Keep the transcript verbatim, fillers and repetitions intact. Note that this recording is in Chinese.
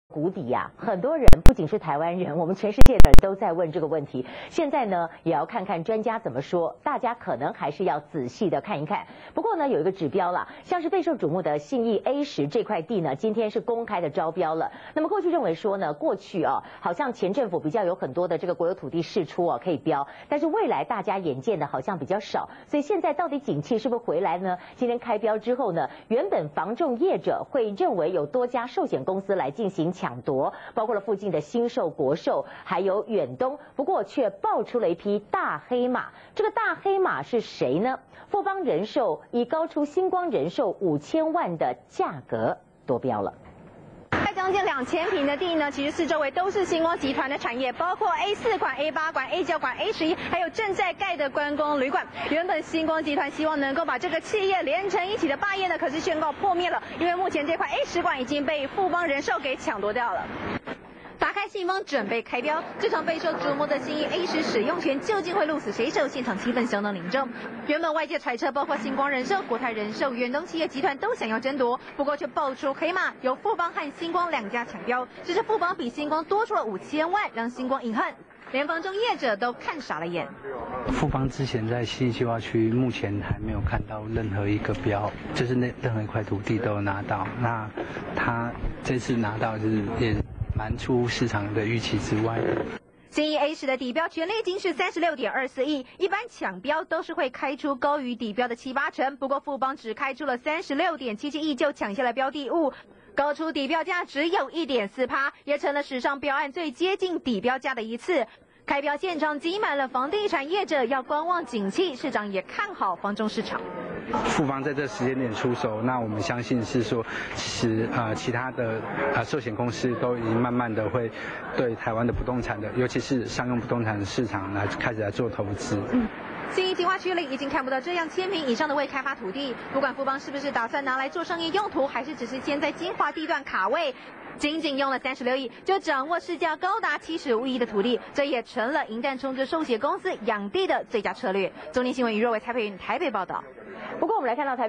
谷底呀、啊，很多人不仅是台湾人，我们全世界的人都在问这个问题。现在呢，也要看看专家怎么说，大家可能还是要仔细的看一看。不过呢，有一个指标啦，像是备受瞩目的信义 A 十这块地呢，今天是公开的招标了。那么过去认为说呢，过去哦，好像前政府比较有很多的这个国有土地释出哦可以标，但是未来大家眼见的好像比较少，所以现在到底景气是不是回来呢？今天开标之后呢，原本房仲业者会认为有多家寿险公司来进行抢夺，包括了附近的新寿、国寿，还有远东，不过却爆出了一匹大黑马。这个大黑马是谁呢？富邦人寿以高出星光人寿五千万的价格夺标了。 将近两千坪的地呢，其实四周围都是星光集团的产业，包括 A 四馆、A 八馆、A 九馆、A 十一，还有正在盖的观光旅馆。原本星光集团希望能够把这个企业连成一起的霸业呢，可是宣告破灭了，因为目前这块 A 十馆已经被富邦人寿给抢夺掉了。打开信封准备开标，这场备受瞩目的信义 A 十使用权究竟会鹿死谁手？现场气氛相当凝重。原本外界揣测，包括星光人寿、国泰人寿、远东企业集团都想要争夺，不过却爆出黑马，由富邦和星光两家抢标，只是富邦比星光多出了五千万，让星光隐恨。连房中业者都看傻了眼。 富邦之前在信义计划区目前还没有看到任何一个标，就是那任何一块土地都有拿到。那他这次拿到就是也蛮出市场的预期之外。 信义 A 十的底标权利金是三十六点二四亿，一般抢标都是会开出高于底标的七八成，不过富邦只开出了三十六点七七亿就抢下了标的物。高出底标价只有 一点四趴，也成了史上标案最接近底标价的一次。开标现场挤满了房地产业者，要观望景气，市长也看好房仲市场。 富邦在这时间点出手，那我们相信是说，其实呃其他的呃寿险公司都已经慢慢的会对台湾的不动产的，尤其是商用不动产的市场来开始来做投资。 嗯信义计划区里已经看不到这样千坪以上的未开发土地，不管富邦是不是打算拿来做商业用途，还是只是先在精华地段卡位，仅仅用了三十六亿就掌握市价高达七十五亿的土地，这也成了银弹冲着寿险公司养地的最佳策略。中天新闻余若为蔡佩云台北报道。 不过我们来看到台。